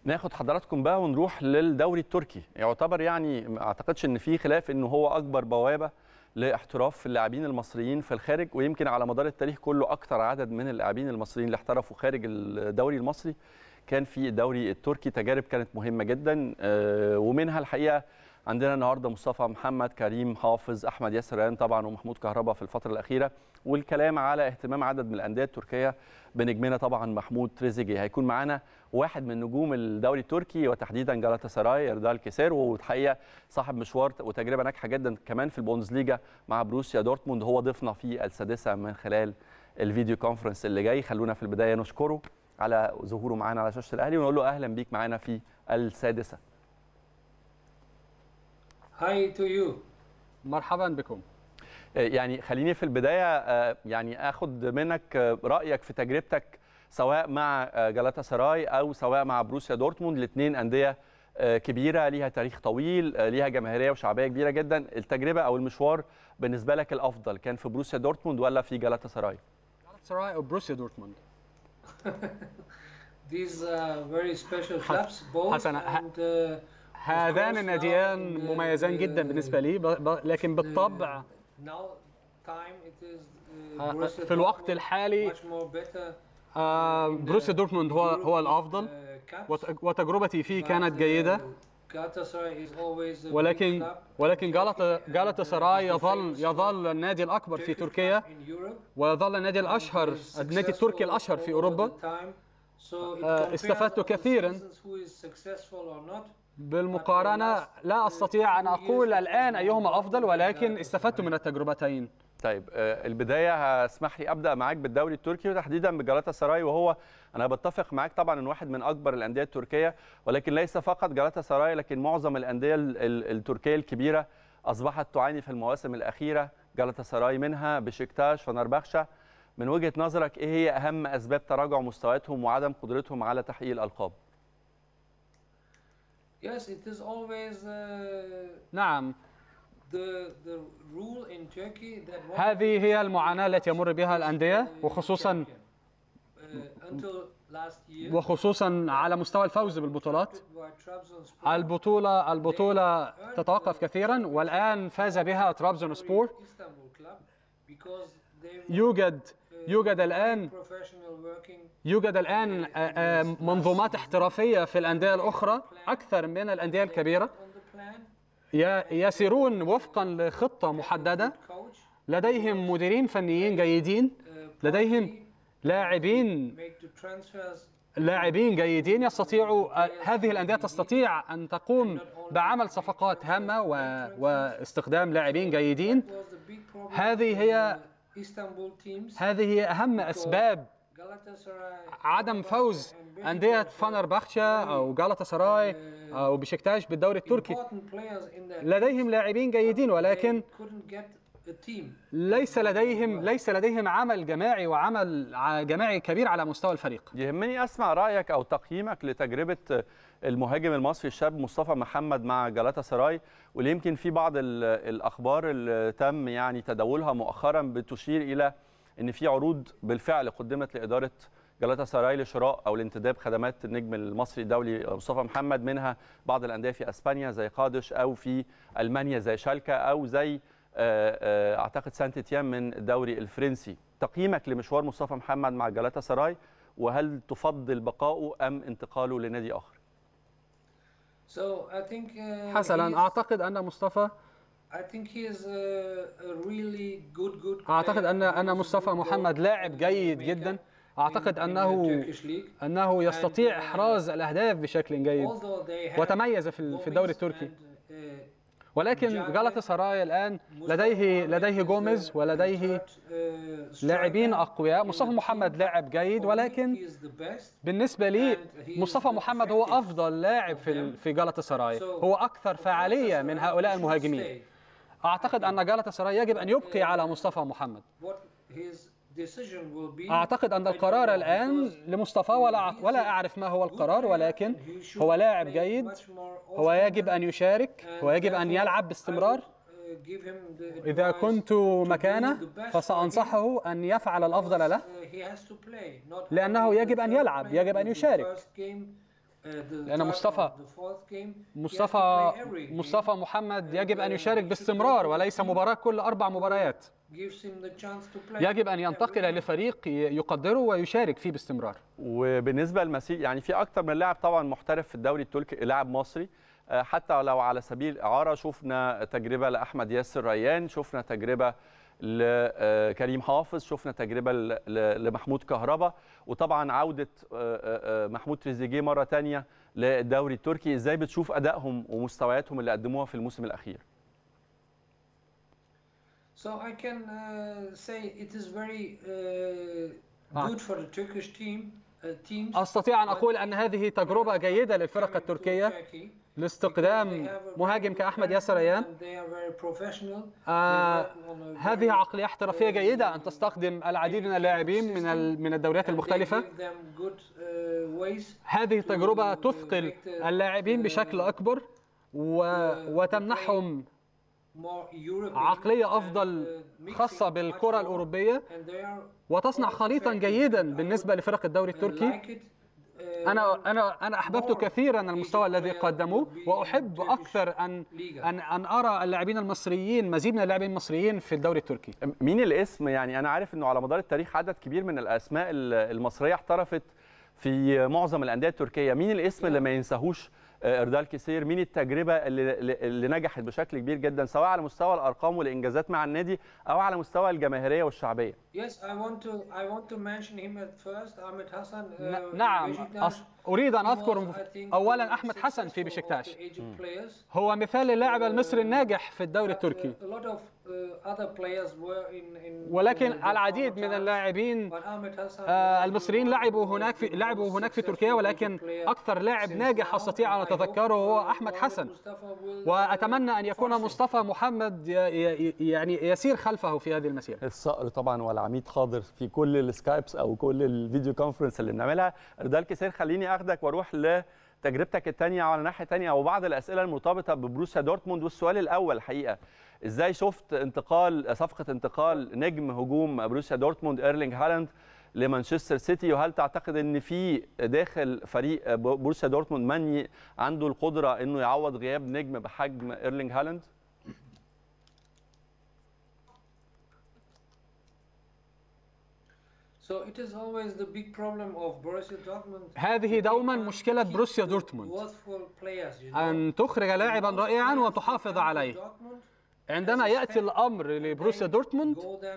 ناخد حضراتكم بقى ونروح للدوري التركي. يعتبر يعني ما اعتقدش ان في خلاف انه هو اكبر بوابه لاحتراف اللاعبين المصريين في الخارج، ويمكن على مدار التاريخ كله اكثر عدد من اللاعبين المصريين اللي احترفوا خارج الدوري المصري كان في الدوري التركي. تجارب كانت مهمه جدا، ومنها الحقيقه عندنا النهارده مصطفى محمد، كريم حافظ، احمد ياسر ريان طبعا، ومحمود كهربا في الفتره الاخيره، والكلام على اهتمام عدد من الانديه التركيه بنجمنا طبعا محمود تريزيجيه. هيكون معانا واحد من نجوم الدوري التركي وتحديدا جالاتا سراي، اردال كيسير، والحقيقه صاحب مشوار وتجربه ناجحه جدا كمان في البوندسليجا مع بروسيا دورتموند. هو ضيفنا في السادسه من خلال الفيديو كونفرنس اللي جاي. خلونا في البدايه نشكره على ظهوره معانا على شاشه الاهلي ونقول له اهلا بيك معانا في السادسه. Hi to you. مرحبا بكم. يعني خليني في البدايه يعني اخد منك رايك في تجربتك سواء مع جالاتا سراي او سواء مع بروسيا دورتموند، الاثنين انديه كبيره ليها تاريخ طويل، ليها جماهيريه وشعبيه كبيره جدا. التجربه او المشوار بالنسبه لك الافضل كان في بروسيا دورتموند ولا في جالاتا سراي؟ جالاتا سراي او بروسيا دورتموند؟ These very special clubs both. حسنا، هذان الناديان مميزان جدا بالنسبه لي، لكن بالطبع في الوقت الحالي بروسيا دورتموند هو الافضل، وتجربتي فيه كانت جيده، ولكن جالاتا سراي يظل النادي الاكبر في تركيا، ويظل النادي الاشهر، النادي التركي الاشهر في اوروبا. استفدت كثيرا بالمقارنة. لا أستطيع أن أقول الآن أيهما أفضل، ولكن استفدت من التجربتين. طيب البداية هسمح لي أبدأ معاك بالدوري التركي وتحديدا بجالاتا سراي، وهو أنا بتفق معاك طبعا أن واحد من أكبر الأندية التركية، ولكن ليس فقط جالاتا سراي، لكن معظم الأندية التركية الكبيرة أصبحت تعاني في المواسم الأخيرة، جالاتا سراي منها، بشكتاش، فنربخشة. من وجهة نظرك إيه هي أهم أسباب تراجع مستوياتهم وعدم قدرتهم على تحقيق الألقاب؟ Yes, it is always نعم، the rule in Turkey that هذه هي المعاناة التي يمر بها الأندية، وخصوصا على مستوى الفوز بالبطولات. البطولة تتوقف كثيرا، والآن فاز بها طرابزون سبور. يوجد الآن منظومات احترافية في الأندية الأخرى أكثر من الأندية الكبيرة، يسيرون وفقا لخطة محددة، لديهم مديرين فنيين جيدين، لديهم لاعبين جيدين. هذه الأندية تستطيع أن تقوم بعمل صفقات هامة واستخدام لاعبين جيدين. هذه هي أهم أسباب عدم فوز أندية فنربخشة أو جالاتا سراي أو بشكتاش بالدوري التركي. لديهم لاعبين جيدين، ولكن ليس لديهم عمل جماعي وعمل جماعي كبير على مستوى الفريق. يهمني أسمع رأيك أو تقييمك لتجربة المهاجم المصري الشاب مصطفى محمد مع جالاتا سراي، واللي يمكن في بعض الأخبار اللي تم يعني تداولها مؤخرا بتشير إلى ان في عروض بالفعل قدمت لاداره جالاتا سراي لشراء او لانتداب خدمات النجم المصري الدولي مصطفى محمد، منها بعض الانديه في اسبانيا زي قادش، او في المانيا زي شالكا، او زي اعتقد سانت تيام من الدوري الفرنسي. تقييمك لمشوار مصطفى محمد مع جالاتا سراي، وهل تفضل بقائه ام انتقاله لنادي اخر؟ حسنا، اعتقد ان مصطفى أن مصطفى محمد لاعب جيد جدا. أعتقد أنه يستطيع إحراز الأهداف بشكل جيد، وتميز في الدوري التركي. ولكن جالاتا سراي الآن لديه جوميز ولديه لاعبين أقوياء. مصطفى محمد لاعب جيد، ولكن بالنسبة لي مصطفى محمد هو أفضل لاعب في جالاتا سراي، هو أكثر فعالية من هؤلاء المهاجمين. أعتقد أن جالاتا سراي يجب أن يبقي على مصطفى محمد. أعتقد أن القرار الآن لمصطفى، ولا أعرف ما هو القرار، ولكن هو لاعب جيد، هو يجب أن يشارك، هو يجب أن يلعب باستمرار. إذا كنت مكانه فسأنصحه أن يفعل الأفضل له، لأنه يجب أن يلعب، يجب أن يشارك. لأن مصطفى محمد يجب أن يشارك باستمرار وليس مباراة كل 4 مباريات. يجب أن ينتقل لفريق يقدره ويشارك فيه باستمرار. وبالنسبة لمسيح يعني في أكتر من لاعب طبعا محترف في الدوري التركي، لاعب مصري حتى لو على سبيل الإعارة. شفنا تجربة لأحمد ياسر ريان، شفنا تجربة لكريم حافظ، شفنا تجربة لمحمود كهربا، وطبعا عودة محمود تريزيجيه مرة تانية للدوري التركي. ازاي بتشوف أدائهم ومستوياتهم اللي قدموها في الموسم الأخير؟ So I can say it is very good for the Turkish teams. أستطيع أن أقول أن هذه تجربة جيدة للفرق التركية لاستقدام مهاجم كأحمد ياسر ريان. هذه عقلية احترافية جيدة أن تستخدم العديد من اللاعبين من الدوريات المختلفة. هذه التجربة تثقل اللاعبين بشكل أكبر وتمنحهم عقلية أفضل خاصة بالكرة الأوروبية، وتصنع خليطا جيدا بالنسبة لفرق الدوري التركي. أنا أحببت كثيرا المستوى الذي قدموه، وأحب أكثر أن أرى اللاعبين المصريين، مزيد من اللاعبين المصريين في الدوري التركي. مين الاسم؟ يعني أنا عارف أنه على مدار التاريخ عدد كبير من الأسماء المصرية احترفت في معظم الأندية التركية. مين الاسم اللي ما ينساهوش إردال كيسير؟ مين التجربة اللي نجحت بشكل كبير جدا سواء على مستوى الأرقام والإنجازات مع النادي أو على مستوى الجماهيرية والشعبية؟ I want to mention him at first, Ahmet Hasan. نعم، أريد أن أذكر أولا أحمد حسن في بشكتاش. هو مثال اللاعب المصري الناجح في الدوري التركي، ولكن العديد من اللاعبين المصريين لعبوا هناك في تركيا، ولكن أكثر لاعب ناجح أستطيع أن أتذكره هو أحمد حسن، وأتمنى أن يكون مصطفى محمد يعني يسير خلفه في هذه المسيرة. الصقر طبعا والعميد خاضر في كل السكايبس أو كل الفيديو كونفرنس اللي بنعملها. إردال كيسير، خليني أخدك وأروح لتجربتك الثانية على ناحية ثانية أو بعض الأسئلة المرتبطة ببروسيا دورتموند. والسؤال الأول الحقيقة، ازاي شفت صفقة انتقال نجم هجوم بروسيا دورتموند إيرلينغ هالاند لمانشستر سيتي؟ وهل تعتقد ان في داخل فريق بروسيا دورتموند من عنده القدرة انه يعوض غياب نجم بحجم إيرلينغ هالاند؟ هذه دوما مشكلة بروسيا دورتموند، أن تخرج لاعبا رائعا وتحافظ عليه. عندما يأتي الأمر لبروسيا دورتموند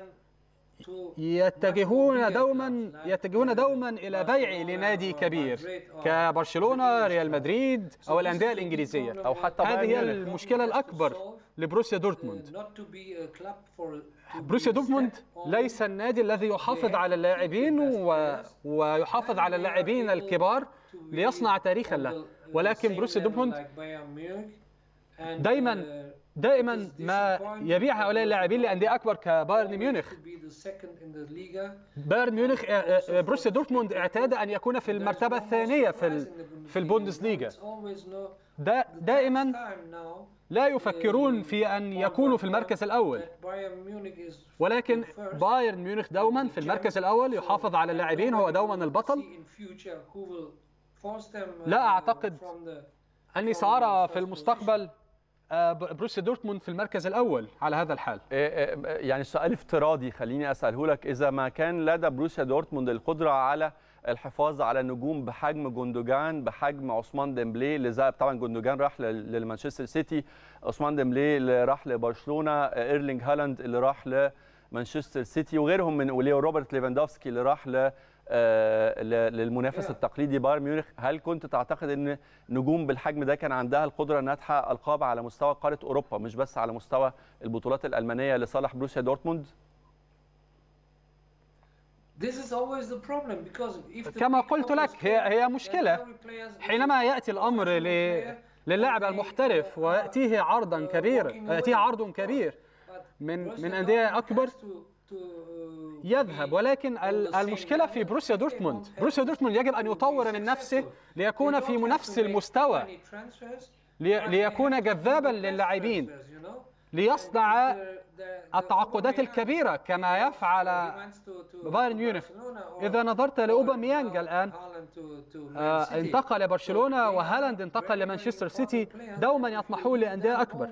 يتجهون دوما إلى بيع لنادي كبير كبرشلونة، ريال مدريد أو الأندية الإنجليزية، أو حتى هذه هي المشكلة الأكبر لبروسيا دورتموند. بروسيا دورتموند ليس النادي الذي يحافظ على اللاعبين ويحافظ على اللاعبين الكبار ليصنع تاريخا له، ولكن بروسيا دورتموند دائما ما يبيع هؤلاء اللاعبين لأندية أكبر كبايرن ميونخ. بروسيا دورتموند اعتاد أن يكون في المرتبة الثانية في البوندسليغا. دائما لا يفكرون في أن يكونوا في المركز الأول، ولكن بايرن ميونخ دوما في المركز الأول يحافظ على اللاعبين، هو دوما البطل. لا أعتقد أني سأرى في المستقبل بروسيا دورتموند في المركز الأول على هذا الحال. يعني سؤال افتراضي خليني أسأله لك، إذا ما كان لدى بروسيا دورتموند القدرة على الحفاظ على نجوم بحجم جوندوجان، بحجم عثمان ديمبلي اللي ذهب، طبعا جوندوجان راح للمانشستر سيتي، عثمان ديمبلي اللي راح لبرشلونة، إيرلينغ هالاند اللي راح لمانشستر سيتي، وغيرهم من وليو روبرت ليفاندوفسكي اللي راح للمنافس التقليدي بايرن ميونخ، هل كنت تعتقد ان نجوم بالحجم ده كان عندها القدره انها تحقق القاب على مستوى قاره اوروبا مش بس على مستوى البطولات الالمانيه لصالح بروسيا دورتموند؟ كما قلت لك هي مشكله حينما ياتي الامر للاعب المحترف وياتيه عرض كبير من انديه اكبر يذهب، ولكن المشكلة في بروسيا دورتموند يجب أن يطور من نفسه ليكون في نفس المستوى، ليكون جذابا للاعبين. ليصنع التعاقدات الكبيرة كما يفعل بايرن ميونخ. إذا نظرت لأوباميانج الآن انتقل لبرشلونة، وهالاند انتقل لمانشستر سيتي، دوما يطمحون لأندية أكبر.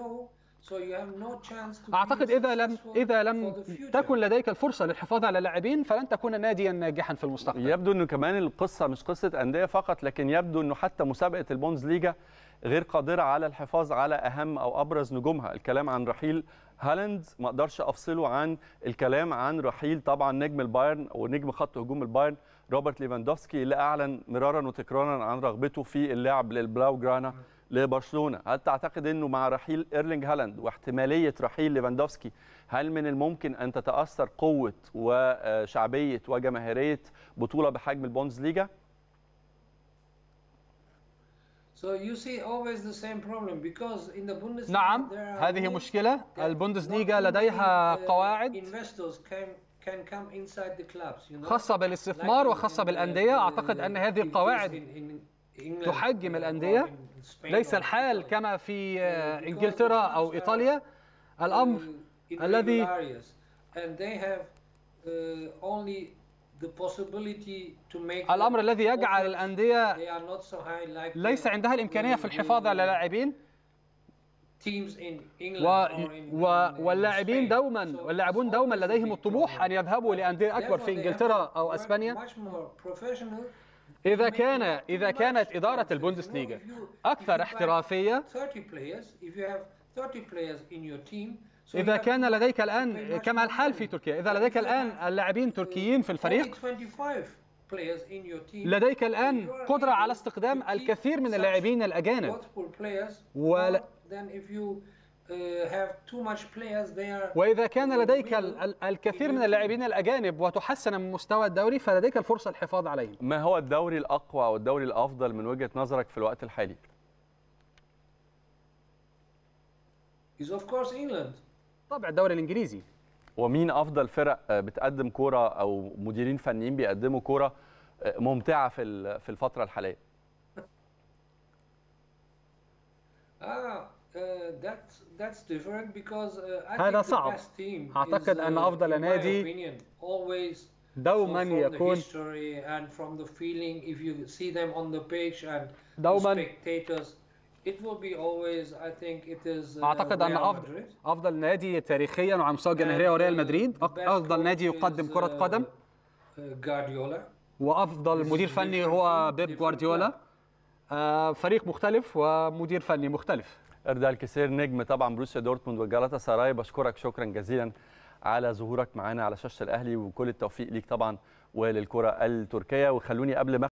أعتقد إذا لم تكن لديك الفرصة للحفاظ على اللاعبين فلن تكون ناديا ناجحا في المستقبل. يبدو أنه كمان القصة مش قصة أندية فقط، لكن يبدو أنه حتى مسابقة البوندسليغا غير قادرة على الحفاظ على أهم أو أبرز نجومها. الكلام عن رحيل هالاند ما أقدرش أفصله عن الكلام عن رحيل طبعا نجم البايرن ونجم خط هجوم البايرن روبرت ليفاندوفسكي، اللي أعلن مرارا وتكرارا عن رغبته في اللعب للبلاو جرانا لبرشلونة. هل تعتقد أنه مع رحيل إيرلينج هالاند واحتمالية رحيل ليفاندوفسكي هل من الممكن أن تتأثر قوة وشعبية وجماهيرية بطولة بحجم البوندسليغا؟ نعم، هذه مشكلة. البوندسليغا لديها قواعد خاصة بالاستثمار وخاصة بالأندية. أعتقد أن هذه القواعد تحجم الأندية. ليس الحال كما في إنجلترا أو إيطاليا. الأمر الذي يجعل الأندية ليس عندها الإمكانية في الحفاظ على اللاعبين، واللاعبون دوما لديهم الطموح أن يذهبوا لأندية أكبر في إنجلترا أو أسبانيا. إذا كانت إدارة البوندسليغا أكثر احترافية، إذا كان لديك الآن كما الحال في تركيا، إذا لديك الآن اللاعبين تركيين في الفريق، لديك الآن قدرة على استخدام الكثير من اللاعبين الأجانب، وإذا كان لديك الكثير من اللاعبين الأجانب وتحسن من مستوى الدوري فلديك الفرصة للحفاظ عليهم. ما هو الدوري الأقوى أو الدوري الأفضل من وجهة نظرك في الوقت الحالي؟ طبعا الدوري الإنجليزي. ومين أفضل فرق بتقدم كرة أو مديرين فنيين بيقدموا كرة ممتعة في الفترة الحالية؟ هذا صعب. أعتقد أن أفضل نادي دوما يكون أعتقد أن أفضل نادي تاريخيا وعلى مستوى الجماهيرية هو ريال مدريد. أفضل نادي يقدم كرة قدم، وأفضل مدير فني هو بيب جوارديولا. فريق مختلف ومدير فني مختلف. إردال كسير نجم طبعا بروسيا دورتموند وجالاتا سراي، بشكرك شكرا جزيلا على ظهورك معنا على شاشة الأهلي، وكل التوفيق ليك طبعا وللكرة التركية. وخلوني قبل ما